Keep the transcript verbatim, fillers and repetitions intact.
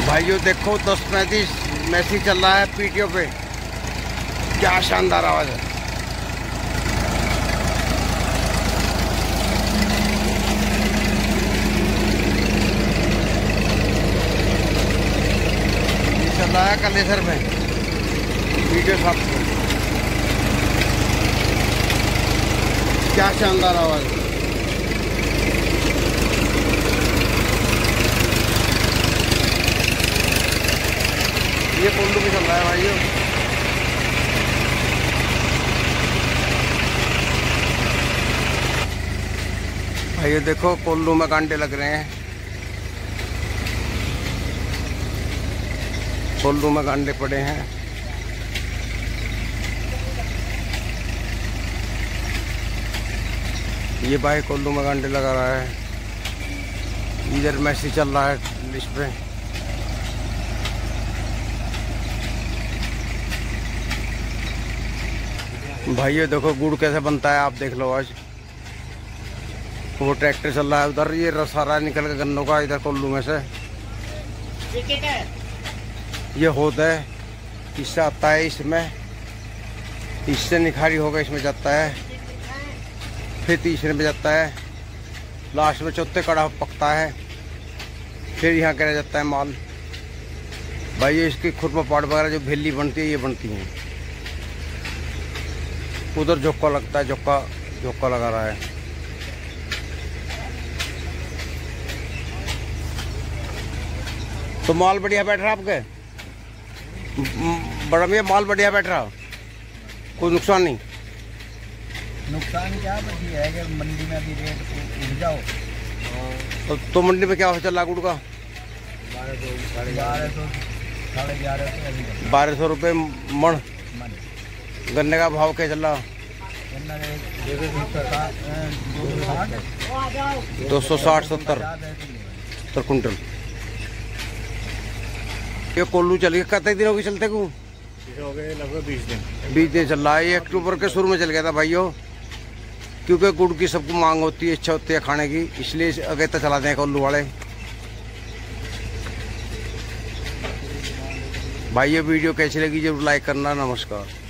भाइयों देखो दस पैंतीस मैसी चल रहा है पीटीओ पे, क्या शानदार आवाज है। ये चल रहा है कलेसर में पीटीओ साहब, क्या शानदार आवाज है। ये कोल्लू भी चल रहा है भाइयों। भाइयों देखो कोल्लू में कांटे लग रहे हैं, कोल्लू में कांटे पड़े हैं। ये भाई कोल्लू में कांटे लगा रहा है, इधर मैसी चल रहा है इस पे। भाइयों देखो गुड़ कैसे बनता है, आप देख लो। आज वो ट्रैक्टर चल रहा है उधर, ये सारा निकल के गन्नों का इधर कोल्लू में से ये होता है, इससे आता है, इसमें इससे निखारी होगा, इसमें जाता है, फिर तीसरे में जाता है, लास्ट में चौथे कड़ा पकता है, फिर यहाँ करा जाता है माल। भाई ये इसकी खुरमा पाट वगैरह जो भेली बनती है ये बनती है। उधर झोंका लगता है, झोंका झोंका लगा रहा है। तो माल बढ़िया बैठ रहा आपके, बड़ा भैया माल बढ़िया बैठ रहा, कोई नुकसान नहीं? नुकसान क्या बची है कि मंडी में भी रेट उठ जाओ। तो, तो मंडी में क्या हो चल रहा गुड़ का? बारह सौ साढ़े ग्यारह सौ बारह सौ रुपये मण। गन्ने का भाव क्या चल रहा? दो सौ साठ सत्तर सत्तर कुंटल। ये कोल्लू चल गया, कितने दिन हो गए चलते को? हो गए लगभग बीस दिन बीस दिन चल रहा है। ये अक्टूबर के शुरू में चल गया था भाइयों, क्योंकि गुड़ की सबको मांग होती है, इच्छा होती है खाने की, इसलिए अगेता तक चलाते हैं कोल्लू वाले। भाई ये वीडियो कैसी लगी जरूर लाइक करना। नमस्कार।